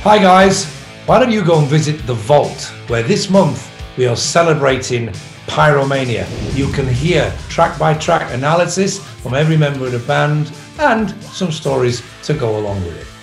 Hi guys, why don't you go and visit The Vault, where this month we are celebrating Pyromania. You can hear track by track analysis from every member of the band and some stories to go along with it.